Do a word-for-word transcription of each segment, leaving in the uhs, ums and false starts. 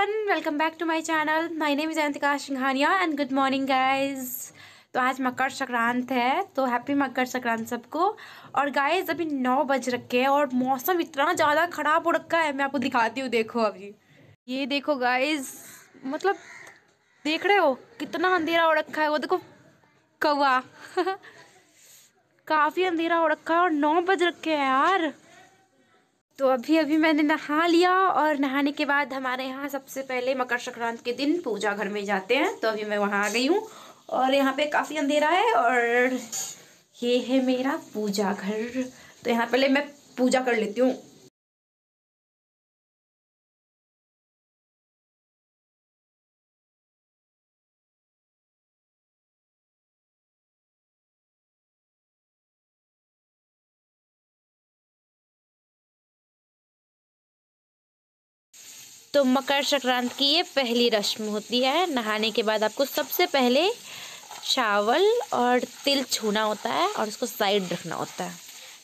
everyone, welcome back to my channel. My name is Ayantika Singhania and good morning guys. तो आज मकर संक्रांत है, तो happy Makar Sankrant सबको। और गाइज अभी नौ बज रखे हैं और मौसम इतना ज़्यादा ख़राब हो रखा है। मैं आपको दिखाती हूँ, देखो अभी ये देखो गाइज, मतलब देख रहे हो कितना अंधेरा हो रखा है। वो देखो कौवा काफ़ी अंधेरा हो रखा है और नौ बज रखे हैं यार। तो अभी अभी मैंने नहा लिया और नहाने के बाद हमारे यहाँ सबसे पहले मकर संक्रांत के दिन पूजा घर में जाते हैं। तो अभी मैं वहाँ आ गई हूँ और यहाँ पे काफ़ी अंधेरा है और ये है मेरा पूजा घर। तो यहाँ पहले मैं पूजा कर लेती हूँ। तो मकर संक्रांत की ये पहली रस्म होती है। नहाने के बाद आपको सबसे पहले चावल और तिल छूना होता है और उसको साइड रखना होता है।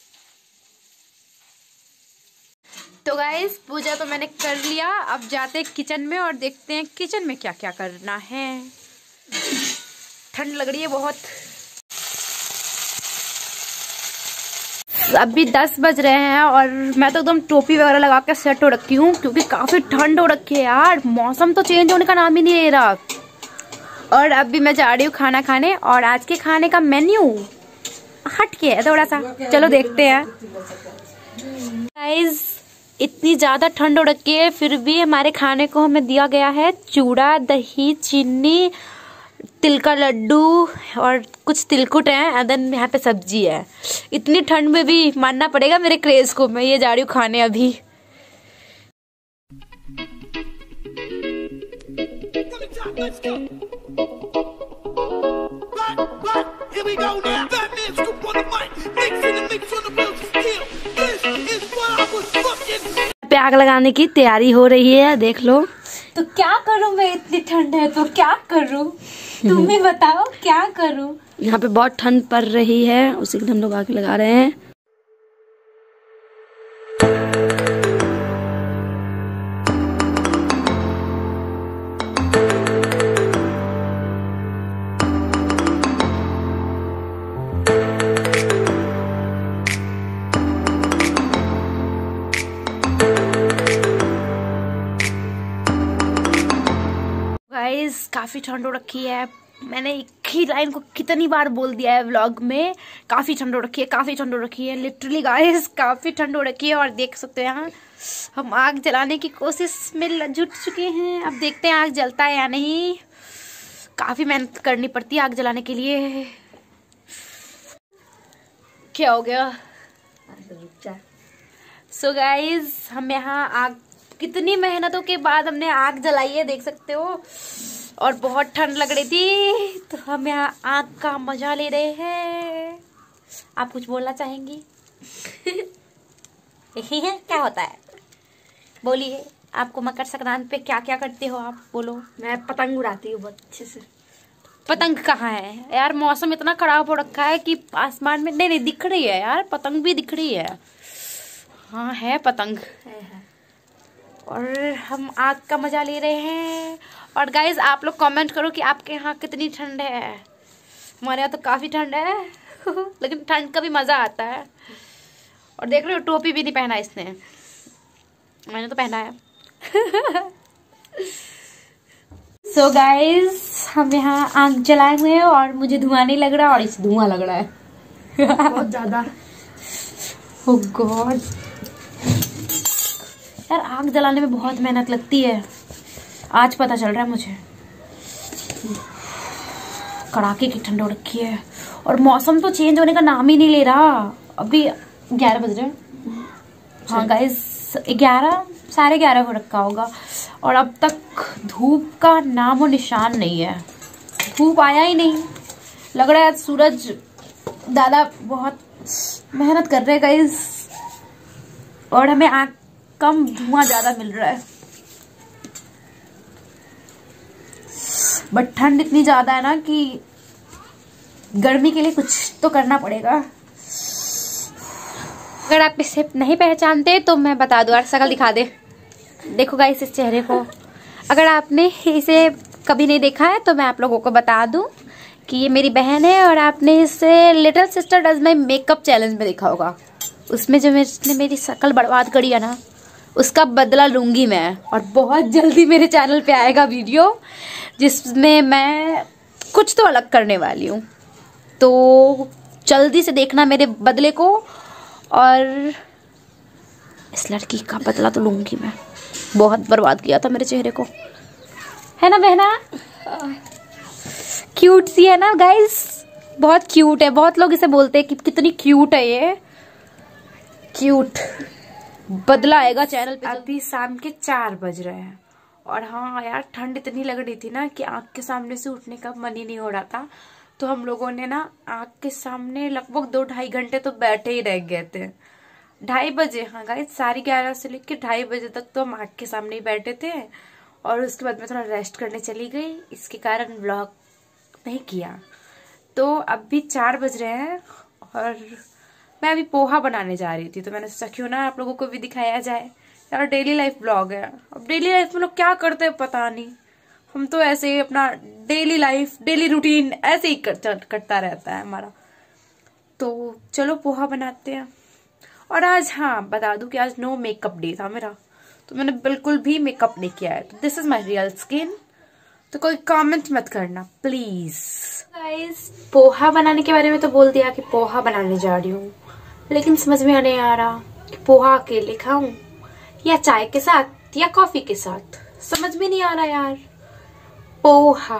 तो गाइस पूजा तो मैंने कर लिया, अब जाते हैं किचन में और देखते हैं किचन में क्या क्या करना है। ठंड लग रही है बहुत। अभी दस बज रहे हैं और मैं तो एकदम टोपी वगैरह लगा के सेट हो रखी हूँ क्योंकि काफी ठंड हो रखी है यार। मौसम तो चेंज होने का नाम ही नहीं ले रहा। और अभी मैं जा रही हूँ खाना खाने और आज के खाने का मेन्यू हट के है थोड़ा सा, चलो देखते हैं। गाइस इतनी ज्यादा ठंड हो रखी है फिर भी हमारे खाने को हमें दिया गया है चूड़ा, दही, चीनी, तिल का लड्डू और कुछ तिलकुट है एंड देन यहाँ पे सब्जी है। इतनी ठंड में भी मानना पड़ेगा मेरे क्रेज को। मैं ये जा रही हूँ खाने अभी। पे आग लगाने की तैयारी हो रही है, देख लो। तो क्या करूं मैं, इतनी ठंड है तो क्या करूं, तुम ही बताओ क्या करूं। यहाँ पे बहुत ठंड पड़ रही है, उसी के लिए हम लोग आग लगा रहे हैं। गाइस काफी ठंड हो रखी है। मैंने एक ही लाइन को कितनी बार बोल दिया है व्लॉग में, काफी ठंड हो रखी है, काफी ठंड हो रखी है। लिटरली गाइस काफी ठंड हो रखी है और देख सकते हैं यहाँ हम आग जलाने की कोशिश में जुट चुके हैं। अब देखते हैं आग जलता है या नहीं। काफी मेहनत करनी पड़ती है आग जलाने के लिए। क्या हो गया? सो so गाइस हम यहाँ आग, कितनी मेहनतों के बाद हमने आग जलाई है, देख सकते हो। और बहुत ठंड लग रही थी तो हम यहाँ आग का मजा ले रहे हैं। आप कुछ बोलना चाहेंगी? यही है क्या होता है, बोलिए। आपको मकर संक्रांत पे क्या क्या करते हो आप, बोलो। मैं पतंग उड़ाती हूँ बहुत अच्छे से। पतंग कहाँ है यार? मौसम इतना खराब हो रखा है कि आसमान में नहीं नहीं दिख रही है यार, पतंग भी दिख रही है। हाँ है पतंग है, है। और हम आग का मजा ले रहे हैं। और गाइज आप लोग कमेंट करो कि आपके यहाँ कितनी ठंड है। हमारे यहाँ तो काफी ठंड है लेकिन ठंड का भी मजा आता है। और देख रहे हो टोपी भी नहीं पहना इसने, मैंने तो पहना है। सो so गाइज हम यहाँ आग जलाए हुए हैं और मुझे धुआं नहीं लग रहा और इसे धुआं लग रहा है बहुत ज्यादा। ओह गॉड यार, आग जलाने में बहुत मेहनत लगती है, आज पता चल रहा है मुझे। कड़ाके की ठंड हो रखी है और मौसम तो चेंज होने का नाम ही नहीं ले रहा। अभी ग्यारह बज रहे हैं। हाँ गाइस ग्यारह साढ़े ग्यारह हो रखा होगा और अब तक धूप का नाम और निशान नहीं है। धूप आया ही नहीं, लग रहा है सूरज दादा बहुत मेहनत कर रहे हैं गाइस। और हमें आग कम धुआं ज्यादा मिल रहा है, बट ठंड इतनी ज्यादा है ना कि गर्मी के लिए कुछ तो करना पड़ेगा। अगर आप इसे नहीं पहचानते तो मैं बता दूं, यार शकल दिखा दे। देखो गाइस इस चेहरे को, अगर आपने इसे कभी नहीं देखा है तो मैं आप लोगों को बता दूं कि ये मेरी बहन है और आपने इसे little sister does my makeup challenge में देखा होगा। उसमें जो इसने मेरी शक्ल बर्बाद करी है ना, उसका बदला लूंगी मैं। और बहुत जल्दी मेरे चैनल पे आएगा वीडियो जिसमें मैं कुछ तो अलग करने वाली हूँ, तो जल्दी से देखना मेरे बदले को। और इस लड़की का बदला तो लूंगी मैं, बहुत बर्बाद किया था मेरे चेहरे को, है ना बहना? क्यूट सी है ना गाइस, बहुत क्यूट है। बहुत लोग इसे बोलते हैं कि कितनी क्यूट है ये, क्यूट। बदला आएगा चैनल पे। अभी शाम के चार बज रहे हैं और हाँ यार, ठंड इतनी लग रही थी ना कि आँख के सामने से उठने का मन ही नहीं हो रहा था। तो हम लोगों ने ना आँख के सामने लगभग दो ढाई घंटे तो बैठे ही रह गए थे। ढाई बजे, हाँ गाइस, साढ़े ग्यारह से लेकर ढाई बजे तक तो हम आँख के सामने ही बैठे थे। और उसके बाद मैं थोड़ा रेस्ट करने चली गई, इसके कारण व्लॉग नहीं किया। तो अभी चार बज रहे हैं और मैं अभी पोहा बनाने जा रही थी, तो मैंने सोचा क्यों ना आप लोगों को भी दिखाया जाए। यार डेली लाइफ ब्लॉग है। अब डेली लाइफ में लोग क्या करते हैं पता नहीं, हम तो ऐसे ही अपना डेली लाइफ डेली रूटीन ऐसे ही करता रहता है हमारा। तो चलो पोहा बनाते हैं। और आज हाँ बता दूं कि आज नो मेकअप डे था मेरा, तो मैंने बिल्कुल भी मेकअप नहीं किया है। तो this is my real skin, तो कोई कमेंट मत करना प्लीज। गाइस, पोहा बनाने के बारे में तो बोल दिया कि पोहा बनाने जा रही हूँ, लेकिन समझ में नहीं आ रहा कि पोहा अकेले खाऊं या चाय के साथ या कॉफी के साथ, समझ में नहीं आ रहा यार। पोहा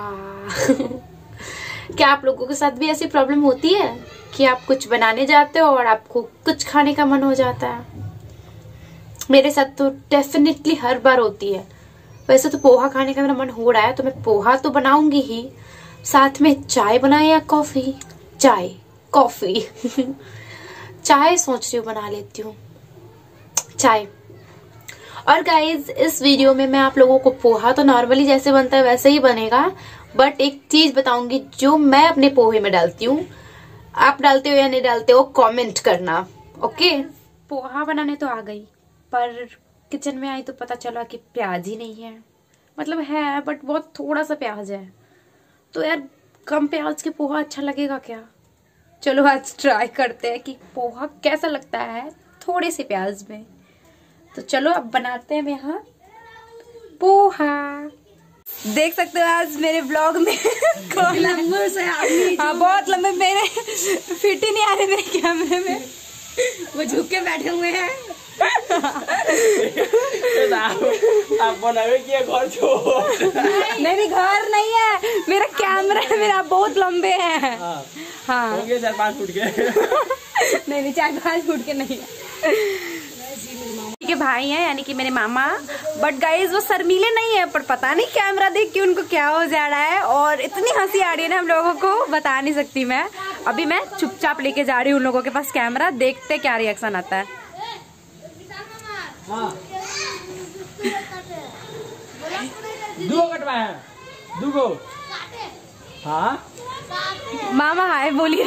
क्या आप लोगों के साथ भी ऐसी प्रॉब्लम होती है कि आप कुछ बनाने जाते हो और आपको कुछ खाने का मन हो जाता है? मेरे साथ तो डेफिनेटली हर बार होती है। वैसे तो पोहा खाने का मेरा मन हो रहा है तो मैं पोहा तो बनाऊंगी ही, साथ में चाय बनाए या कॉफी। चाय कॉफी चाय सोच रही हूँ बना लेती हूँ चाय। और गाइज, इस वीडियो में मैं आप लोगों को पोहा तो नॉर्मली जैसे बनता है वैसे ही बनेगा, बट एक चीज बताऊंगी जो मैं अपने पोहे में डालती हूँ। आप डालते हो या नहीं डालते हो कमेंट करना, ओके। पोहा बनाने तो आ गई, पर किचन में आई तो पता चला कि प्याज ही नहीं है। मतलब है बट बहुत थोड़ा सा प्याज है, तो यार कम प्याज के पोहा अच्छा लगेगा क्या? चलो आज ट्राई करते हैं कि पोहा कैसा लगता है थोड़े से प्याज में। तो चलो अब बनाते हैं यहाँ पोहा। देख सकते हो आज मेरे ब्लॉग में लंबे से हाँ बहुत लंबे, मेरे फिट ही नहीं आ रहे मेरे कैमरे में, वो झुक के बैठे हुए हैं। आप बनावे क्या घर छोड़? नहीं नहीं घर नहीं है, मेरा कैमरा है, मेरा बहुत लंबे हैं। हाँ, हाँ। हो गए चार पाँच फुट के। नहीं नहीं चार पाँच फुट के नहीं है। के भाई हैं यानी कि मेरे मामा, बट गाइज वो शर्मीले नहीं है, पर पता नहीं कैमरा देख के उनको क्या हो जा रहा है और इतनी हंसी आ रही है ना हम लोगों को, बता नहीं सकती मैं। अभी मैं चुपचाप लेके जा रही हूँ उन लोगों के पास कैमरा, देखते क्या रिएक्शन आता है। हाँ। दो कटवाए दो गो। हाँ मामा हाय बोलिए।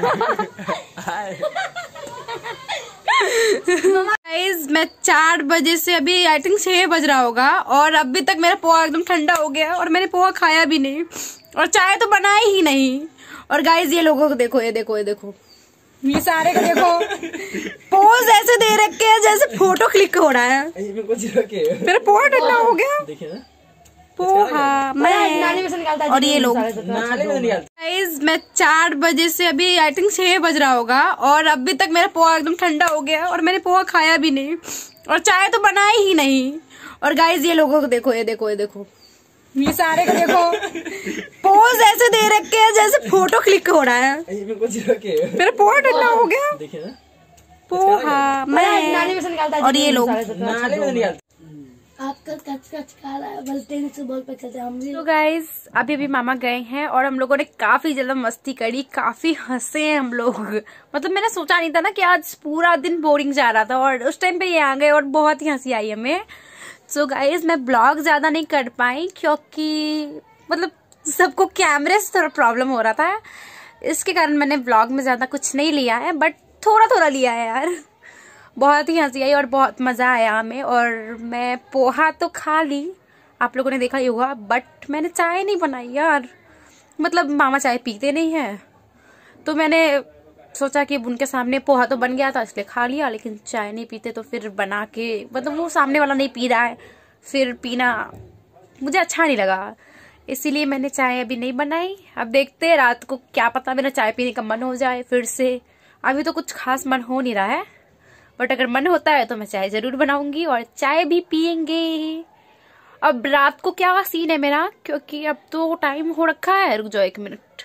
गाइस, मैं चार बजे से अभी आई थिंक छह बज रहा होगा और अभी तक मेरा पोहा एकदम ठंडा हो गया और मैंने पोहा खाया भी नहीं और चाय तो बनाई ही नहीं। और गाइस ये लोगों को देखो, ये देखो ये देखो ये सारे को देखो, पोज ऐसे दे रखे है जैसे फोटो क्लिक हो रहा है। मेरा पोहा ठंडा हो गया। देखिए ना पोहा मैं और ये लोग। गाइस, मैं चार बजे से अभी आई थिंक छह बज रहा होगा और अभी तक मेरा पोहा एकदम ठंडा हो गया और मैंने पोहा खाया भी नहीं और चाय तो बनाई ही नहीं। और गाइस ये लोगों को देखो, ये देखो ये देखो ये सारे को देखो, पोज ऐसे दे रखे है जैसे फोटो क्लिक हो रहा है। मेरा पोहा ठंडा हो गया। देखिए ना पोहा मैं और ये लोग। आपका कच कच खा रहा है, बस टेन से बॉल पे चलते हम भी। तो गाइस अभी अभी मामा गए हैं और हम लोगों ने काफी ज्यादा मस्ती करी, काफी हंसे हैं हम लोग। मतलब मैंने सोचा नहीं था ना कि आज पूरा दिन बोरिंग जा रहा था और उस टाइम पे ये आ गए और बहुत ही हंसी आई हमें। सो गाइस मैं ब्लॉग ज्यादा नहीं कर पाई क्योंकि मतलब सबको कैमरे से थोड़ा प्रॉब्लम हो रहा था, इसके कारण मैंने ब्लॉग में ज्यादा कुछ नहीं लिया है, बट थोड़ा थोड़ा लिया है यार। बहुत ही हंसी आई और बहुत मजा आया हमें। और मैं पोहा तो खा ली, आप लोगों ने देखा ही होगा, बट मैंने चाय नहीं बनाई यार। मतलब मामा चाय पीते नहीं है, तो मैंने सोचा कि उनके सामने पोहा तो बन गया था इसलिए खा लिया, लेकिन चाय नहीं पीते तो फिर बना के, मतलब वो सामने वाला नहीं पी रहा है, फिर पीना मुझे अच्छा नहीं लगा, इसीलिए मैंने चाय अभी नहीं बनाई। अब देखते हैं रात को, क्या पता मेरा चाय पीने का मन हो जाए फिर से। अभी तो कुछ खास मन हो नहीं रहा है, बट अगर मन होता है तो मैं चाय जरूर बनाऊंगी और चाय भी पियेंगे। अब रात को क्या सीन है मेरा, क्योंकि अब तो टाइम हो रखा है, रुक जाओ एक मिनट,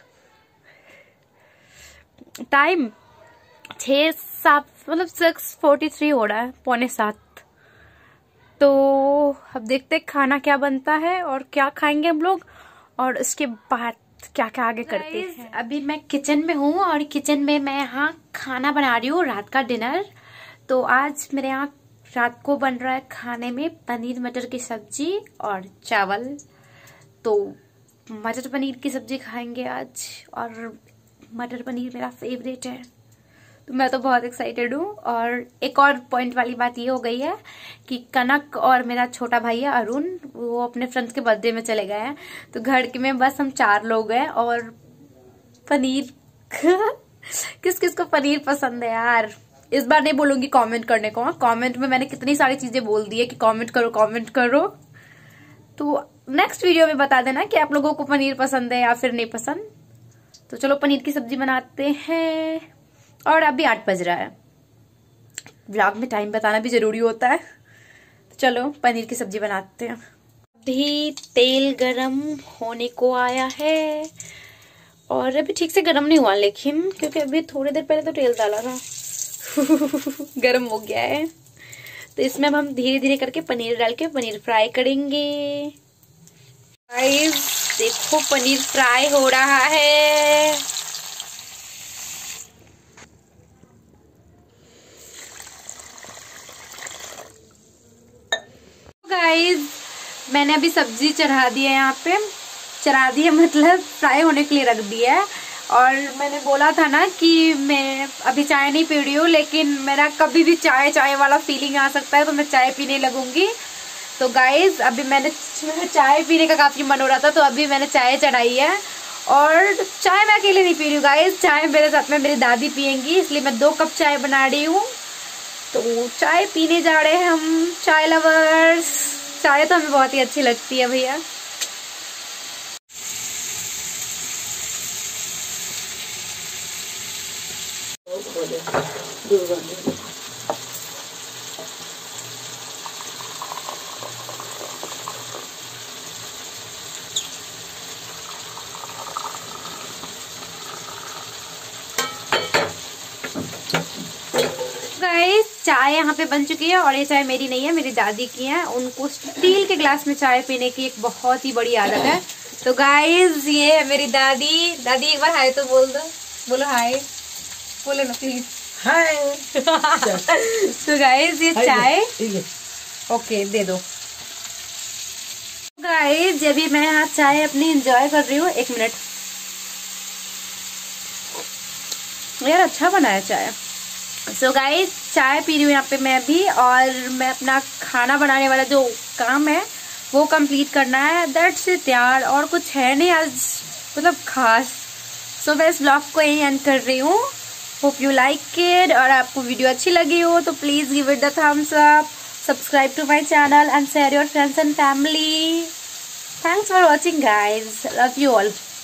टाइम छः सात मतलब सिक्स फोर्टी थ्री हो रहा है, पौने सात। तो अब देखते हैं खाना क्या बनता है और क्या खाएंगे हम लोग, और उसके बाद क्या क्या आगे करते हैं। अभी मैं किचन में हूँ और किचन में मैं यहाँ खाना बना रही हूँ, रात का डिनर। तो आज मेरे यहाँ रात को बन रहा है खाने में पनीर मटर की सब्जी और चावल। तो मटर पनीर की सब्जी खाएंगे आज, और मटर पनीर मेरा फेवरेट है, तो मैं तो बहुत एक्साइटेड हूँ। और एक और पॉइंट वाली बात ये हो गई है कि कनक और मेरा छोटा भाई है अरुण, वो अपने फ्रेंड्स के बर्थडे में चले गए हैं, तो घर के में बस हम चार लोग हैं। और पनीर किस किस को पनीर पसंद है यार, इस बार नहीं बोलूंगी कमेंट करने को। कमेंट में मैंने कितनी सारी चीजें बोल दी है कि कमेंट करो कमेंट करो, तो नेक्स्ट वीडियो में बता देना कि आप लोगों को पनीर पसंद है या फिर नहीं पसंद। तो चलो पनीर की सब्जी बनाते हैं। और अभी आठ बज रहा है, व्लॉग में टाइम बताना भी जरूरी होता है। तो चलो पनीर की सब्जी बनाते हैं। अभी तेल गरम होने को आया है, और अभी ठीक से गरम नहीं हुआ, लेकिन क्योंकि अभी थोड़ी देर पहले तो तेल डाला था गरम हो गया है। तो इसमें अब हम धीरे धीरे करके पनीर डाल के पनीर फ्राई करेंगे। गाइस देखो पनीर फ्राई हो रहा है। गाइस मैंने अभी सब्जी चढ़ा दी है, यहाँ पे चढ़ा दी है मतलब फ्राई होने के लिए रख दिया है। और मैंने बोला था ना कि मैं अभी चाय नहीं पी रही हूँ, लेकिन मेरा कभी भी चाय चाय वाला फीलिंग आ सकता है, तो मैं चाय पीने लगूंगी। तो गाइज अभी मैंने चाय पीने का काफी मन हो रहा था, तो अभी मैंने चाय चढ़ाई है। और चाय मैं अकेले नहीं पी रही हूँ गाइज, चाय मेरे साथ में मेरी दादी पियेंगी, इसलिए मैं दो कप चाय बना रही हूँ। तो चाय पीने जा रहे हैं हम, चाय लवर्स। चाय तो हमें बहुत ही अच्छी लगती है भैया। गाइस चाय यहाँ पे बन चुकी है, और ये चाय मेरी नहीं है, मेरी दादी की है। उनको स्टील के ग्लास में चाय पीने की एक बहुत ही बड़ी आदत है। तो गाइस ये है मेरी दादी। दादी एक बार हाय तो बोल दो, बोलो हाय, बोलो ना प्लीज हाय। तो गाइस ये चाय ओके दे दो। गाइस जब भी मैं यहाँ चाय अपनी एंजॉय कर रही हूँ, एक मिनट यार अच्छा बना है चाय। सो so गाइस चाय पी रही हूँ यहाँ पे मैं भी, और मैं अपना खाना बनाने वाला जो काम है वो कंप्लीट करना है। दैट्स इट यार, और कुछ है नहीं आज मतलब खास। सो so मैं इस ब्लॉग को यहीं एंड कर रही हूँ। होप यू लाइक इट, और आपको वीडियो अच्छी लगी हो तो please give it the thumbs up, subscribe to my channel and share your friends and family. Thanks for watching guys, love you all.